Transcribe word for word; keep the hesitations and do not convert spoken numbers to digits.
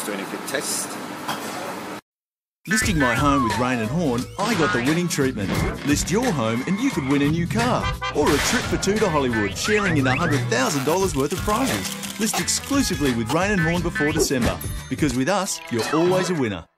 just doing a quick test. Listing my home with Rain and Horn, I got the winning treatment. List your home and you could win a new car. Or a trip for two to Hollywood, sharing in one hundred thousand dollars worth of prizes. List exclusively with Rain and Horn before December. Because with us, you're always a winner.